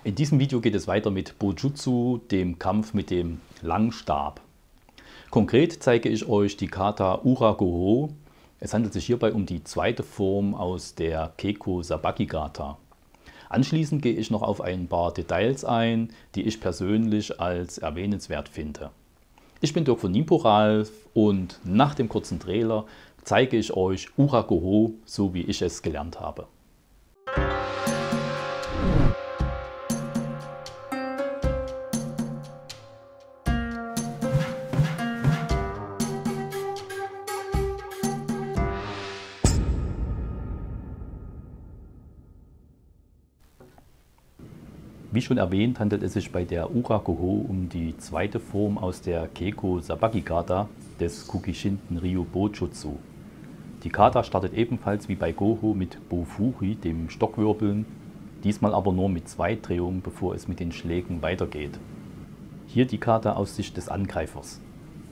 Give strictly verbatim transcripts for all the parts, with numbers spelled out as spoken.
In diesem Video geht es weiter mit Bojutsu, dem Kampf mit dem Langstab. Konkret zeige ich euch die Kata Ura-Goho. Es handelt sich hierbei um die zweite Form aus der Keiko Sabaki Gata. Anschließend gehe ich noch auf ein paar Details ein, die ich persönlich als erwähnenswert finde. Ich bin Dirk von Nimpo-Ralph und nach dem kurzen Trailer zeige ich euch Ura-Goho, so wie ich es gelernt habe. Wie schon erwähnt, handelt es sich bei der Ura-Goho um die zweite Form aus der Keiko Sabaki Gata des Kukishinden Ryu Bojutsu. Die Kata startet ebenfalls wie bei Goho mit Bofuri, dem Stockwirbeln, diesmal aber nur mit zwei Drehungen, bevor es mit den Schlägen weitergeht. Hier die Kata aus Sicht des Angreifers.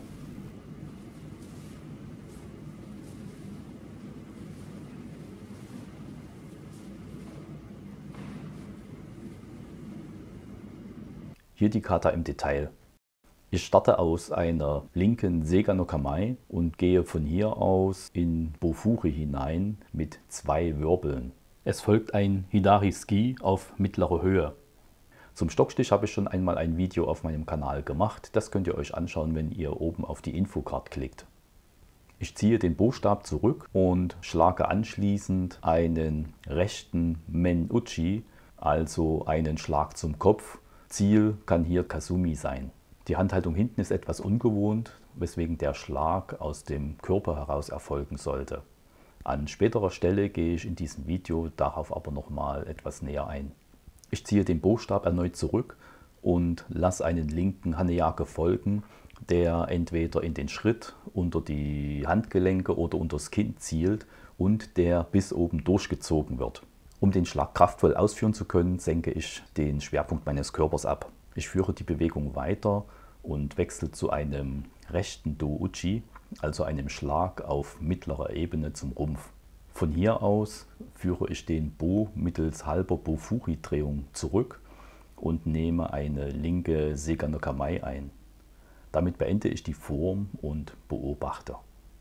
Hier die Kata im Detail. Ich starte aus einer linken Seiga no Kamae und gehe von hier aus in Bofuri hinein mit zwei Wirbeln. Es folgt ein Hidari Ski auf mittlere Höhe. Zum Stockstich habe ich schon einmal ein Video auf meinem Kanal gemacht. Das könnt ihr euch anschauen, wenn ihr oben auf die Infocard klickt. Ich ziehe den Bo-Stab zurück und schlage anschließend einen rechten Men-Uchi, also einen Schlag zum Kopf. Ziel kann hier Kasumi sein. Die Handhaltung hinten ist etwas ungewohnt, weswegen der Schlag aus dem Körper heraus erfolgen sollte. An späterer Stelle gehe ich in diesem Video darauf aber nochmal etwas näher ein. Ich ziehe den Bo-Stab erneut zurück und lasse einen linken Haneyake folgen, der entweder in den Schritt, unter die Handgelenke oder unter das Kinn zielt und der bis oben durchgezogen wird. Um den Schlag kraftvoll ausführen zu können, senke ich den Schwerpunkt meines Körpers ab. Ich führe die Bewegung weiter und wechsle zu einem rechten Do-Uchi, also einem Schlag auf mittlerer Ebene zum Rumpf. Von hier aus führe ich den Bo mittels halber Bofuri-Drehung zurück und nehme eine linke Seiga no Kamae ein. Damit beende ich die Form und beobachte.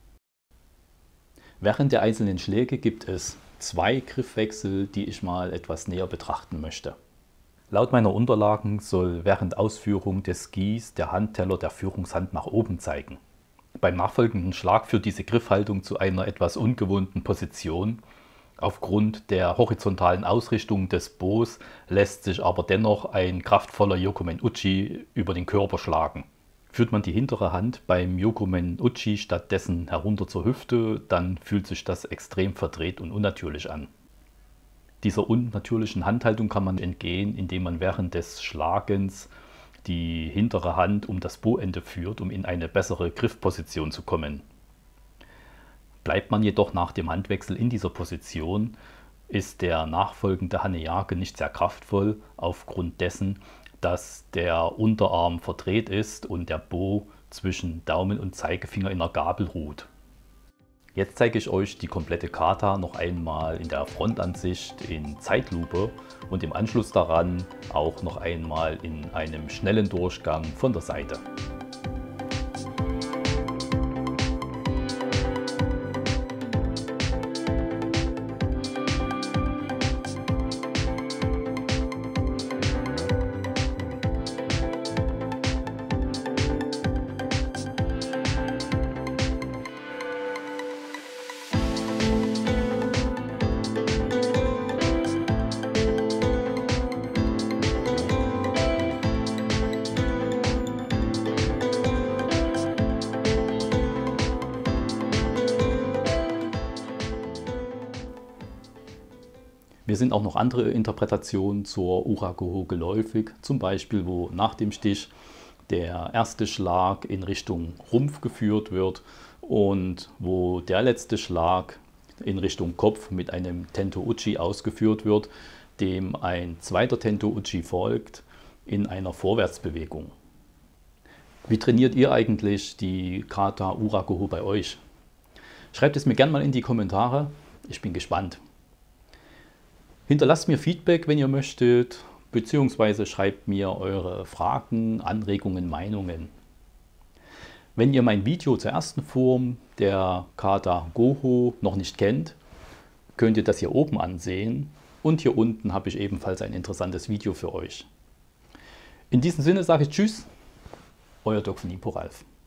Während der einzelnen Schläge gibt es zwei Griffwechsel, die ich mal etwas näher betrachten möchte. Laut meiner Unterlagen soll während Ausführung des Skis der Handteller der Führungshand nach oben zeigen. Beim nachfolgenden Schlag führt diese Griffhaltung zu einer etwas ungewohnten Position. Aufgrund der horizontalen Ausrichtung des Bos lässt sich aber dennoch ein kraftvoller Yokomen-Uchi über den Körper schlagen. Führt man die hintere Hand beim Yokomen-Uchi stattdessen herunter zur Hüfte, dann fühlt sich das extrem verdreht und unnatürlich an. Dieser unnatürlichen Handhaltung kann man entgehen, indem man während des Schlagens die hintere Hand um das Bo-Ende führt, um in eine bessere Griffposition zu kommen. Bleibt man jedoch nach dem Handwechsel in dieser Position, ist der nachfolgende Haneyake nicht sehr kraftvoll, aufgrund dessen, dass der Unterarm verdreht ist und der Bo zwischen Daumen und Zeigefinger in der Gabel ruht. Jetzt zeige ich euch die komplette Kata noch einmal in der Frontansicht in Zeitlupe und im Anschluss daran auch noch einmal in einem schnellen Durchgang von der Seite. Mir sind auch noch andere Interpretationen zur Ura-Goho geläufig, zum Beispiel wo nach dem Stich der erste Schlag in Richtung Rumpf geführt wird und wo der letzte Schlag in Richtung Kopf mit einem Tento-Uchi ausgeführt wird, dem ein zweiter Tento-Uchi folgt in einer Vorwärtsbewegung. Wie trainiert ihr eigentlich die Kata Ura-Goho bei euch? Schreibt es mir gerne mal in die Kommentare, ich bin gespannt. Hinterlasst mir Feedback, wenn ihr möchtet, beziehungsweise schreibt mir eure Fragen, Anregungen, Meinungen. Wenn ihr mein Video zur ersten Form der Kata Goho noch nicht kennt, könnt ihr das hier oben ansehen und hier unten habe ich ebenfalls ein interessantes Video für euch. In diesem Sinne sage ich Tschüss, euer Doc von Ipo Ralf.